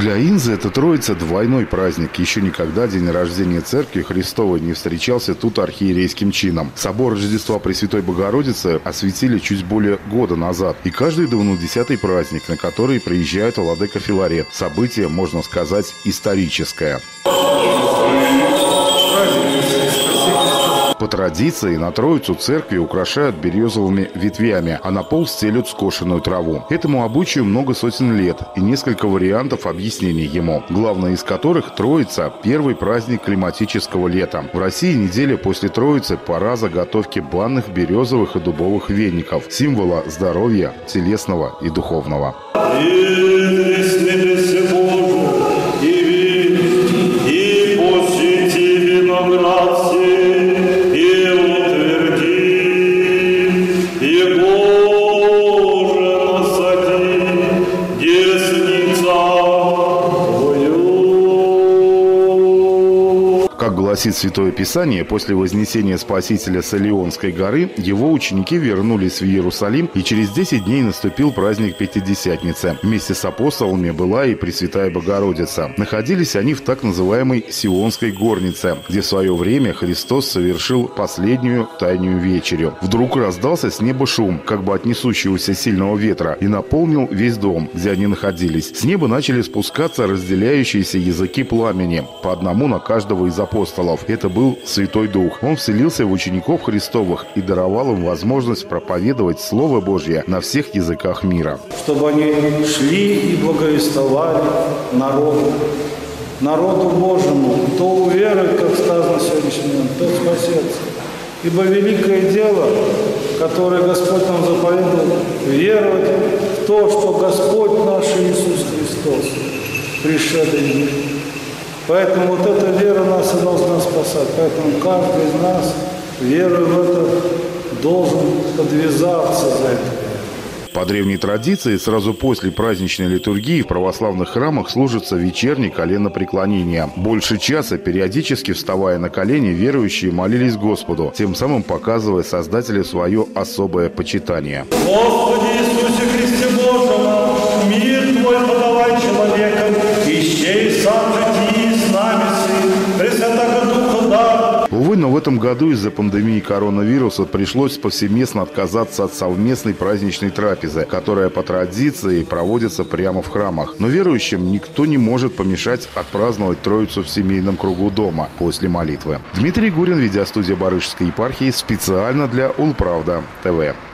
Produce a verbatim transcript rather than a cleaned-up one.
Для Инзы это Троица двойной праздник. Еще никогда день рождения Церкви Христовой не встречался тут архиерейским чином. Собор Рождества Пресвятой Богородицы осветили чуть более года назад. И каждый двунадесятый праздник, на который приезжает владыка Филарет. Событие, можно сказать, историческое. По традиции на Троицу церкви украшают березовыми ветвями, а на пол стелют скошенную траву. Этому обычаю много сотен лет и несколько вариантов объяснений ему. Главное из которых Троица – первый праздник климатического лета. В России неделя после Троицы – пора заготовки банных березовых и дубовых веников, символа здоровья телесного и духовного. Как гласит Святое Писание, после вознесения Спасителя с Илионской горы его ученики вернулись в Иерусалим, и через десять дней наступил праздник Пятидесятницы. Вместе с апостолами была и Пресвятая Богородица. Находились они в так называемой Сионской горнице, где в свое время Христос совершил последнюю тайную вечерю. Вдруг раздался с неба шум, как бы от несущегося сильного ветра, и наполнил весь дом, где они находились. С неба начали спускаться разделяющиеся языки пламени, по одному на каждого из апостолов. Это был Святой Дух. Он вселился в учеников Христовых и даровал им возможность проповедовать Слово Божье на всех языках мира. Чтобы они шли и благовествовали народу, народу Божьему. Кто уверует, как сказано в сегодняшний день, тот спасется. Ибо великое дело, которое Господь нам заповедовал, веровать в то, что Господь наш Иисус Христос пришедший мир. Поэтому вот эта вера нас и должна спасать. Поэтому каждый из нас, веруя в это, должен подвязаться за это. По древней традиции, сразу после праздничной литургии в православных храмах служится вечернее коленопреклонение. Больше часа, периодически вставая на колени, верующие молились Господу, тем самым показывая Создателю свое особое почитание. Господи Иисусе Христе Божий, мир Твой подавай человекам, ищей сам житии с нами, Пресвятого Духа дар. Увы, но в этом году из-за пандемии коронавируса пришлось повсеместно отказаться от совместной праздничной трапезы, которая по традиции проводится прямо в храмах. Но верующим никто не может помешать отпраздновать Троицу в семейном кругу дома после молитвы. Дмитрий Гурин, видеостудия Барышской епархии, специально для Улправда ТВ.